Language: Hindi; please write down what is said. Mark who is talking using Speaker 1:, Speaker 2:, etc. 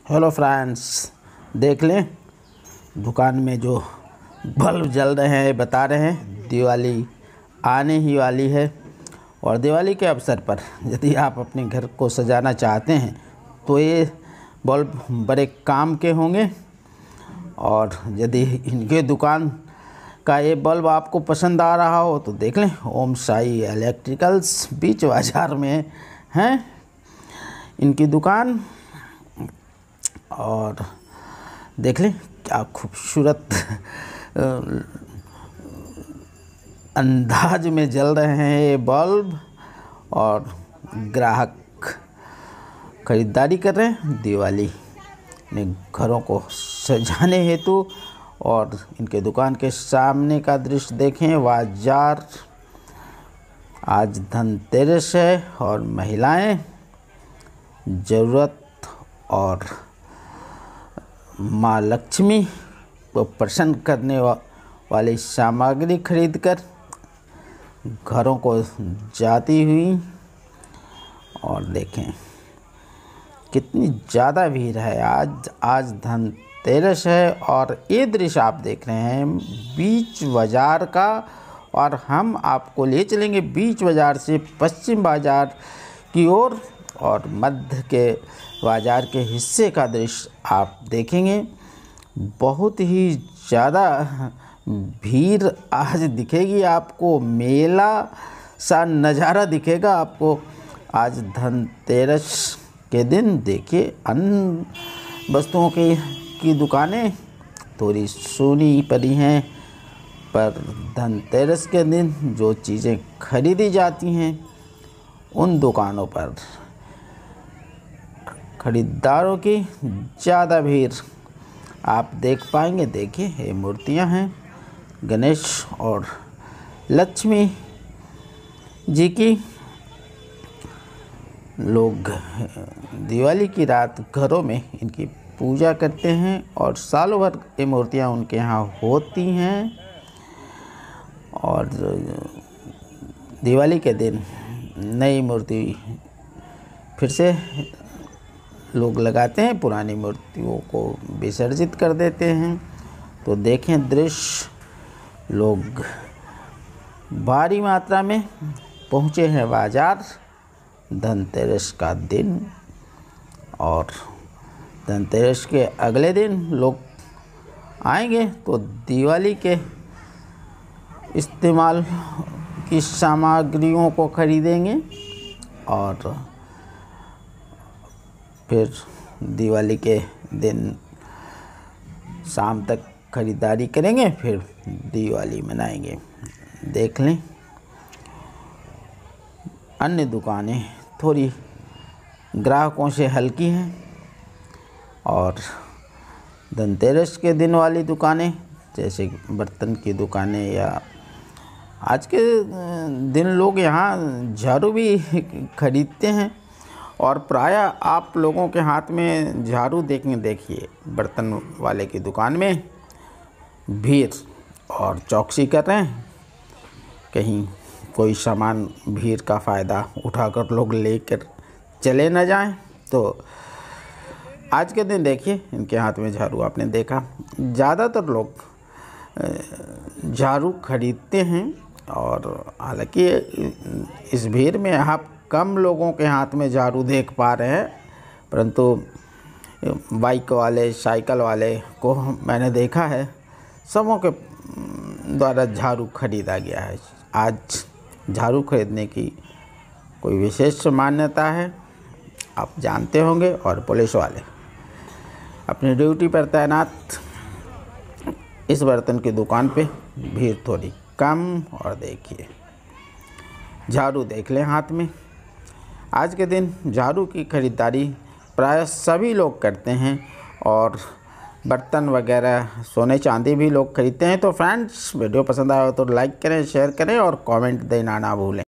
Speaker 1: हेलो फ्रेंड्स, देख लें दुकान में जो बल्ब जल रहे हैं बता रहे हैं दिवाली आने ही वाली है। और दिवाली के अवसर पर यदि आप अपने घर को सजाना चाहते हैं तो ये बल्ब बड़े काम के होंगे। और यदि इनके दुकान का ये बल्ब आपको पसंद आ रहा हो तो देख लें, ओम साई इलेक्ट्रिकल्स बीच बाज़ार में हैं इनकी दुकान। और देख लें क्या खूबसूरत अंदाज में जल रहे हैं ये बल्ब। और ग्राहक ख़रीदारी कर रहे हैं दिवाली में घरों को सजाने हेतु। और इनके दुकान के सामने का दृश्य देखें, बाजार आज धनतेरस है और महिलाएं ज़रूरत और माँ लक्ष्मी को प्रसन्न करने वाली सामग्री खरीदकर घरों को जाती हुई। और देखें कितनी ज़्यादा भीड़ है। आज धनतेरस है और ये दृश्य आप देख रहे हैं बीच बाज़ार का। और हम आपको ले चलेंगे बीच बाज़ार से पश्चिम बाज़ार की ओर और मध्य के बाज़ार के हिस्से का दृश्य आप देखेंगे। बहुत ही ज़्यादा भीड़ आज दिखेगी आपको, मेला सा नज़ारा दिखेगा आपको आज धनतेरस के दिन। देखिए अन्य वस्तुओं की दुकानें थोड़ी सुनी पड़ी हैं, पर धनतेरस के दिन जो चीज़ें खरीदी जाती हैं उन दुकानों पर खरीदारों की ज़्यादा भीड़ आप देख पाएंगे। देखिए ये मूर्तियां हैं गणेश और लक्ष्मी जी की। लोग दिवाली की रात घरों में इनकी पूजा करते हैं और सालों भर ये मूर्तियां उनके यहाँ होती हैं। और दिवाली के दिन नई मूर्ति फिर से लोग लगाते हैं, पुरानी मूर्तियों को विसर्जित कर देते हैं। तो देखें दृश्य, लोग भारी मात्रा में पहुँचे हैं बाज़ार धनतेरस का दिन। और धनतेरस के अगले दिन लोग आएंगे तो दिवाली के इस्तेमाल की सामग्रियों को खरीदेंगे और फिर दिवाली के दिन शाम तक खरीदारी करेंगे, फिर दिवाली मनाएंगे। देख लें अन्य दुकानें थोड़ी ग्राहकों से हल्की हैं और धनतेरस के दिन वाली दुकानें जैसे बर्तन की दुकानें या आज के दिन लोग यहाँ झाड़ू भी खरीदते हैं। और प्रायः आप लोगों के हाथ में झाड़ू देखिए बर्तन वाले की दुकान में भीड़ और चौकसी कर रहे हैं, कहीं कोई सामान भीड़ का फ़ायदा उठाकर लोग लेकर चले न जाएं। तो आज के दिन देखिए इनके हाथ में झाड़ू आपने देखा। ज़्यादातर लोग झाड़ू खरीदते हैं और हालांकि इस भीड़ में आप कम लोगों के हाथ में झाड़ू देख पा रहे हैं, परंतु बाइक वाले साइकिल वाले को मैंने देखा है, सबों के द्वारा झाड़ू खरीदा गया है। आज झाड़ू खरीदने की कोई विशेष मान्यता है, आप जानते होंगे। और पुलिस वाले अपनी ड्यूटी पर तैनात इस बर्तन की दुकान पे भीड़ थोड़ी कम। और देखिए झाड़ू देख लें हाथ में। आज के दिन झाड़ू की खरीदारी प्राय सभी लोग करते हैं और बर्तन वगैरह सोने चांदी भी लोग खरीदते हैं। तो फ्रेंड्स वीडियो पसंद आया हो तो लाइक करें, शेयर करें और कमेंट देना ना भूलें।